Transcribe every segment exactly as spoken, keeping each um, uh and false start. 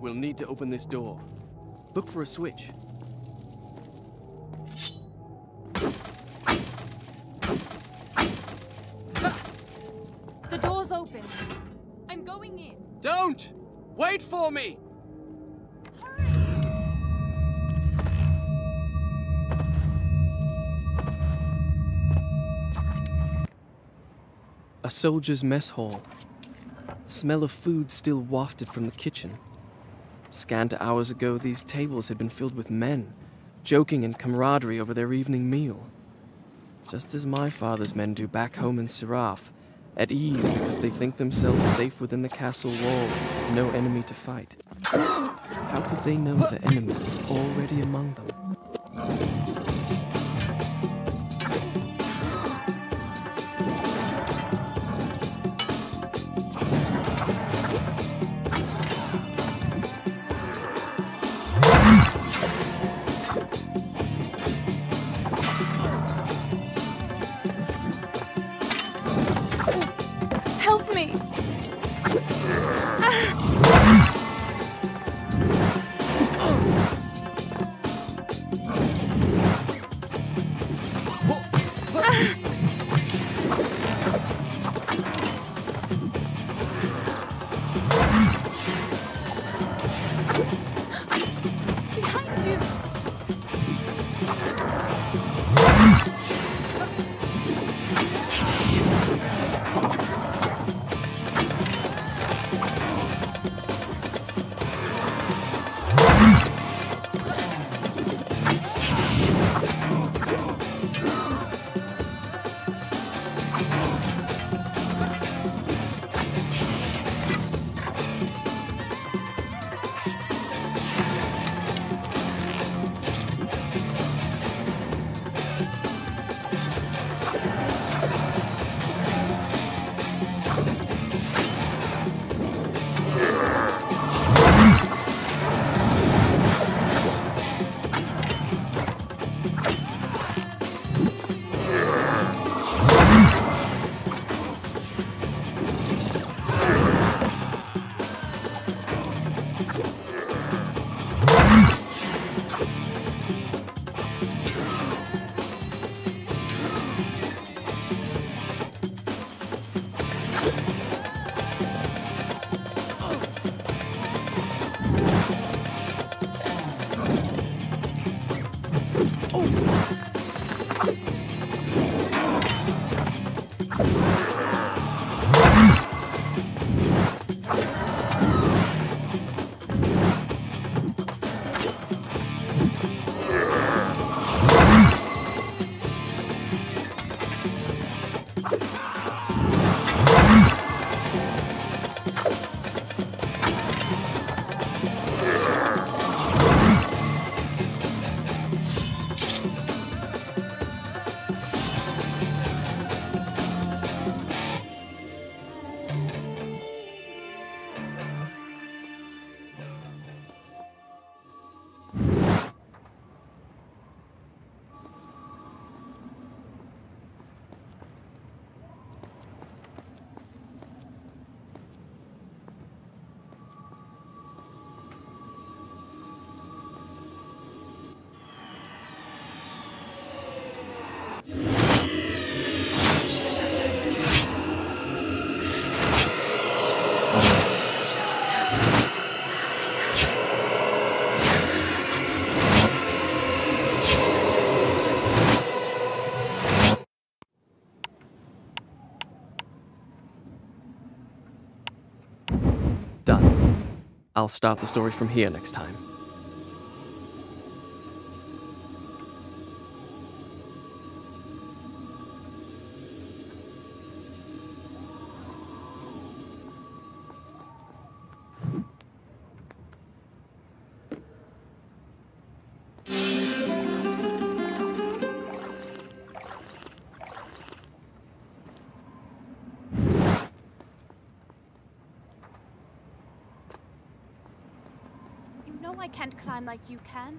We'll need to open this door. Look for a switch. The door's open. I'm going in. Don't! Wait for me! A soldier's mess hall. The smell of food still wafted from the kitchen. Scant hours ago, these tables had been filled with men, joking in camaraderie over their evening meal. Just as my father's men do back home in Siraf, at ease because they think themselves safe within the castle walls with no enemy to fight. How could they know the enemy was already among them? Help me! Behind you! Done. I'll start the story from here next time. You know I can't climb like you can.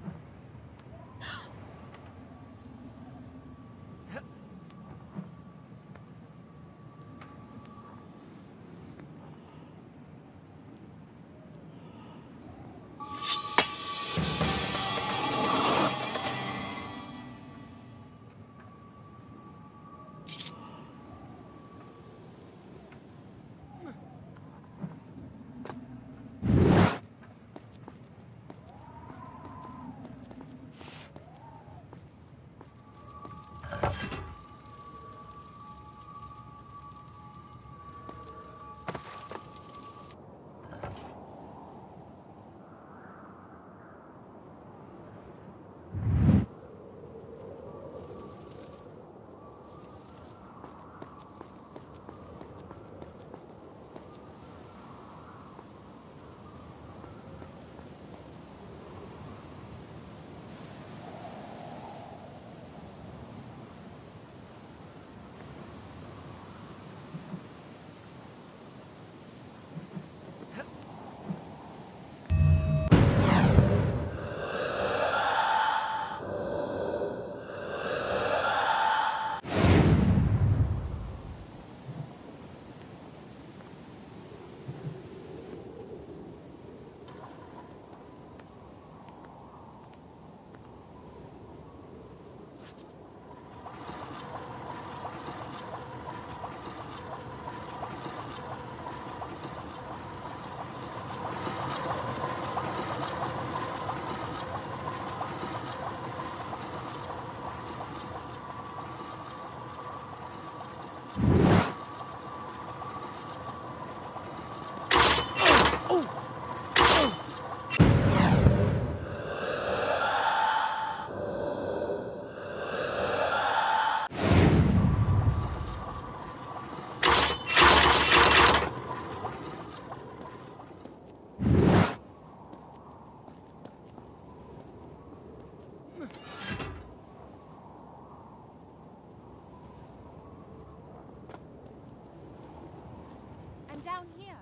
I'm down here.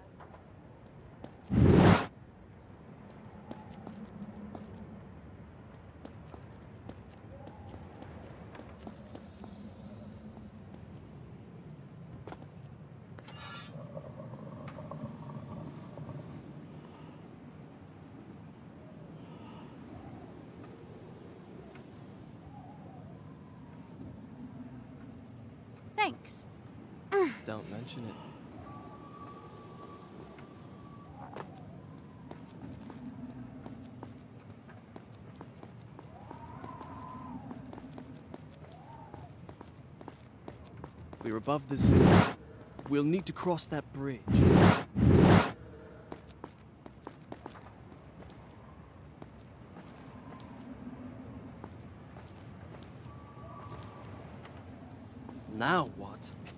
Thanks. Don't mention it. We're above the zoo. We'll need to cross that bridge. Now what?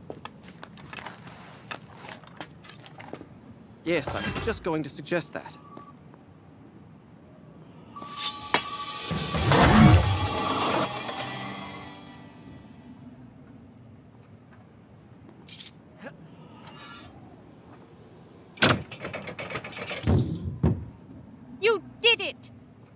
Yes, I was just going to suggest that. You did it!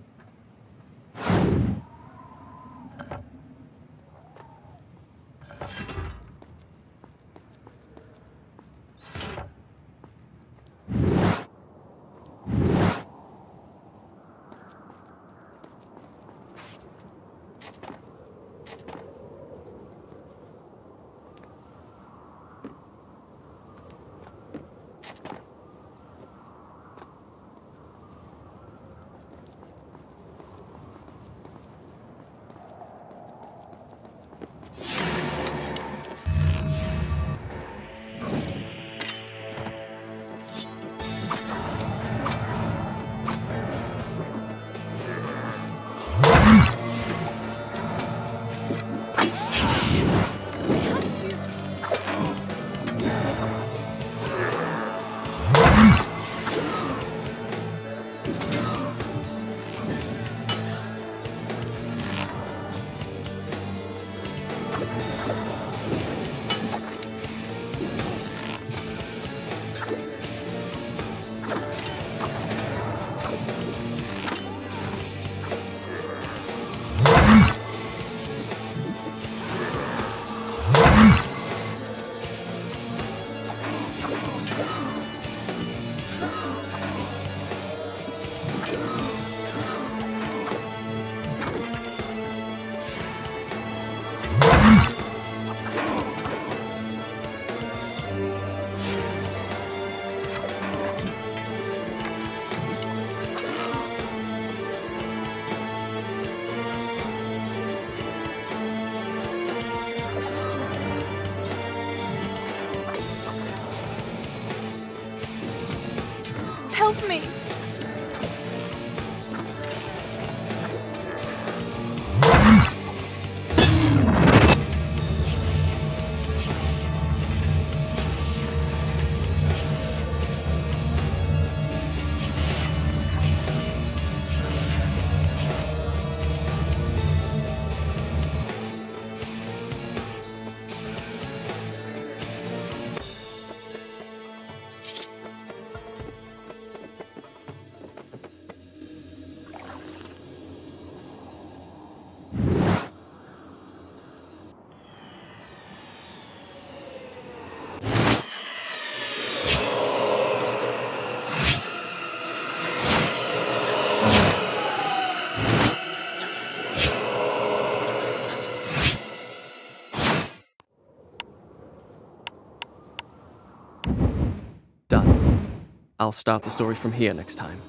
Help me! Done. I'll start the story from here next time.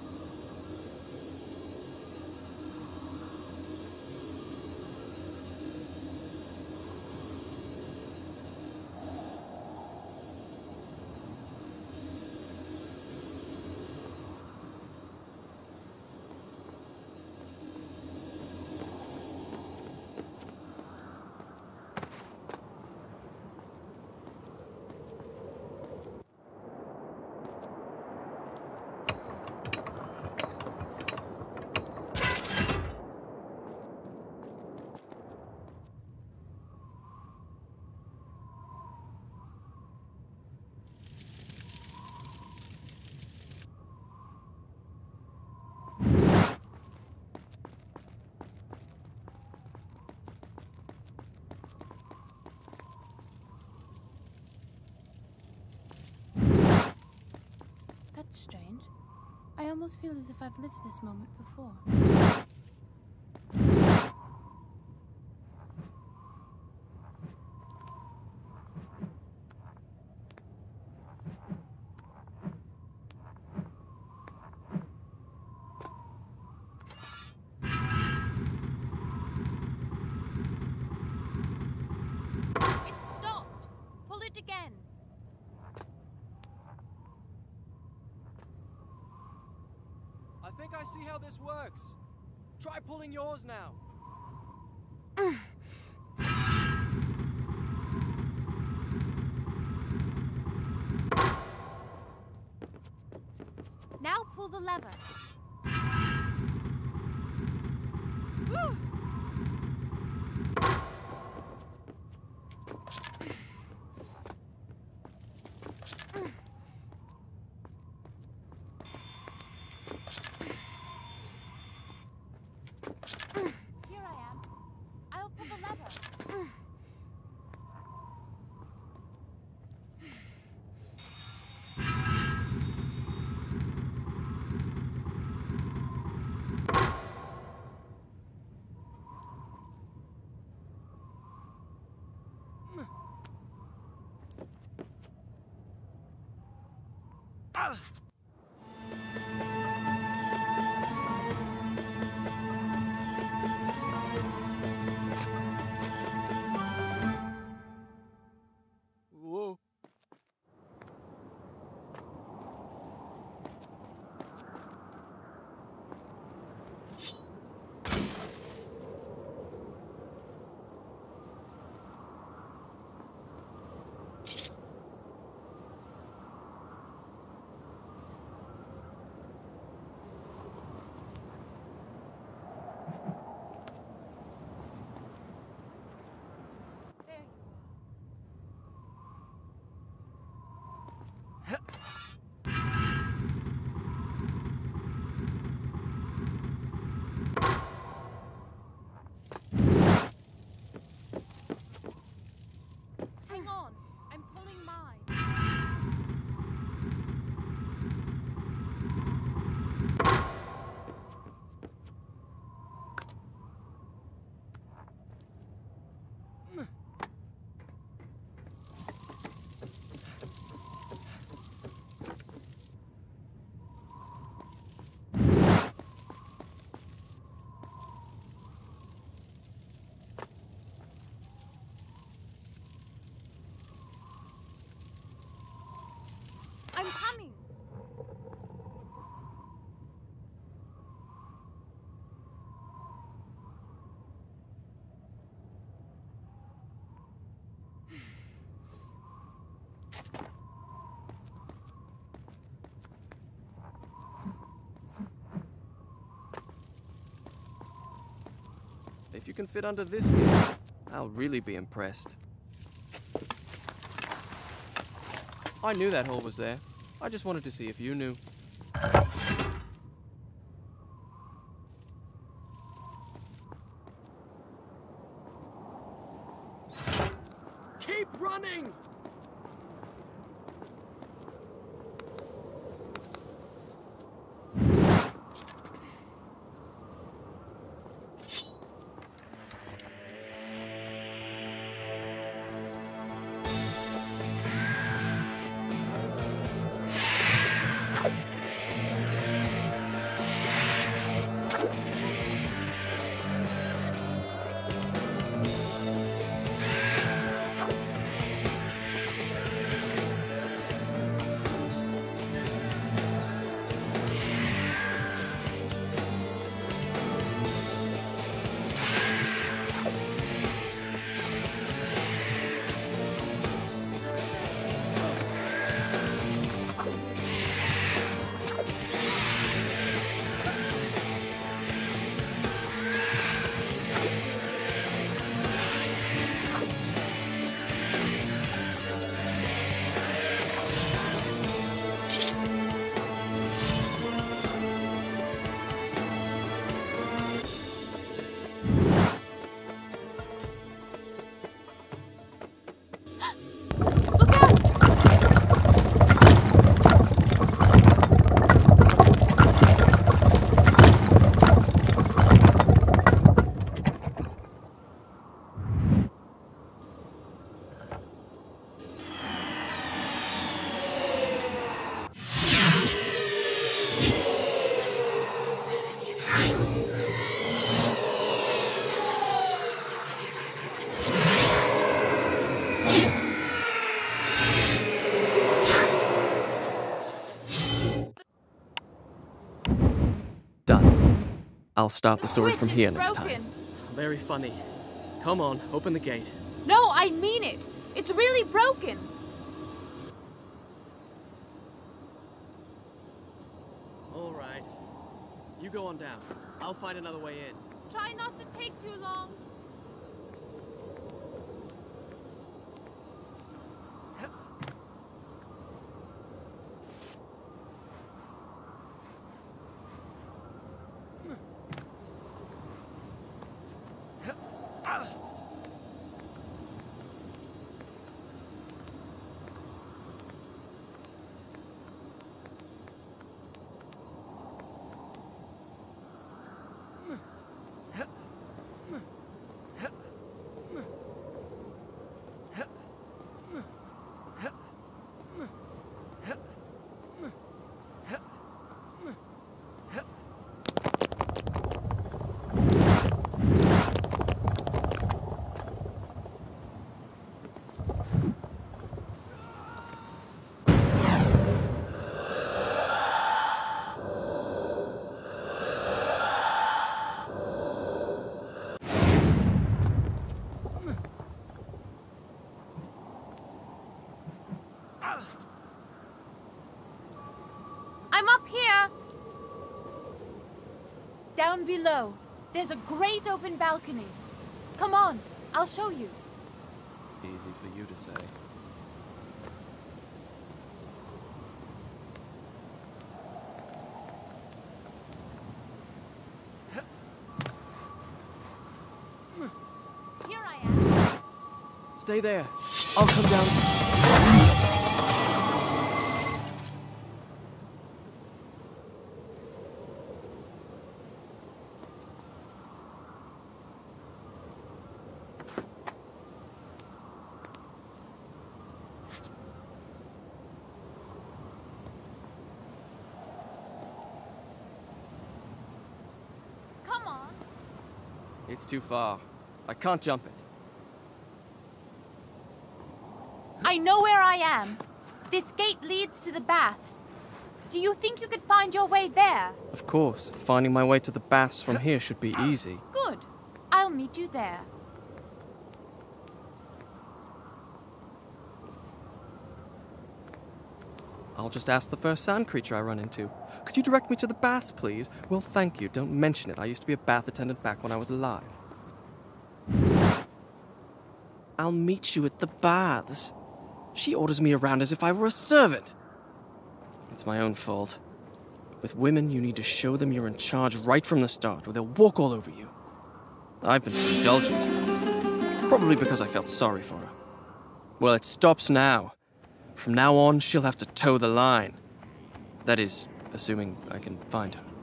strange. I almost feel as if I've lived this moment before. It stopped! Pull it again! I think I see how this works. Try pulling yours now. Now pull the lever. Woo! Here I am. I'll pull the lever. Ah! Whoa. There you are. Hang on. I'm pulling mine. I'm coming. If you can fit under this gate, I'll really be impressed. I knew that hole was there. I just wanted to see if you knew. Keep running! I'll start the story switch from is here next broken. time. Very funny. Come on, open the gate. No, I mean it. It's really broken. All right. You go on down. I'll find another way in. Try not to take too long. I'm up here. Down below, there's a great open balcony. Come on, I'll show you. Easy for you to say. Here I am. Stay there. I'll come down. Come on. It's too far. I can't jump it. I know where I am. This gate leads to the baths. Do you think you could find your way there? Of course. Finding my way to the baths from here should be easy. Good. I'll meet you there. I'll just ask the first sand creature I run into. Could you direct me to the baths, please? Well, thank you. Don't mention it. I used to be a bath attendant back when I was alive. I'll meet you at the baths. She orders me around as if I were a servant. It's my own fault. With women, you need to show them you're in charge right from the start, or they'll walk all over you. I've been too indulgent. Probably because I felt sorry for her. Well, it stops now. From now on, she'll have to toe the line. That is, assuming I can find her.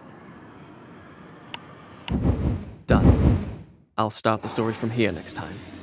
Done. I'll start the story from here next time.